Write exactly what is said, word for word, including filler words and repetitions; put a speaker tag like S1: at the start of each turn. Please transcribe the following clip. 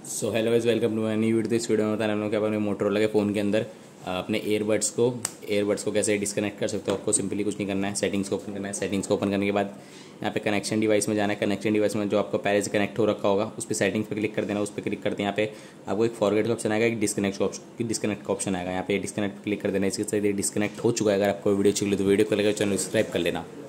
S1: So hello guys, welcome to my new video. इस वीडियो में बताने हम लोग क्या अपने मोटरोला के फ़ोन के अंदर अ, अपने ईयरबड्स को ईयरबड्स को कैसे डिस्कनेक्ट कर सकते हो। आपको सिंपली कुछ नहीं करना है, सेटिंग्स को ओपन करना है। सेटिंग्स को ओपन करने के बाद यहाँ पे कनेक्शन डिवाइस में जाना है। कनेक्शन डिवाइस में जो आपको पहले से कनेक्ट हो रखा होगा उस पर सेटिंग्स पे क्लिक कर देना। उस पर क्लिक करते हैं यहाँ पे आपको एक फॉरवर्ड का ऑप्शन आएगा, एक डिस्कनेक्ट का ऑप्शन डिस्कनेक्ट का ऑप्शन आएगा। यहाँ पे डिस्कनेक्ट क्लिक कर देना। इसके साथ डिस्कनेक्ट हो चुका है। अगर आपको वीडियो चाहिए तो वीडियो को लेकर चैनल सब्सक्राइब कर लेना।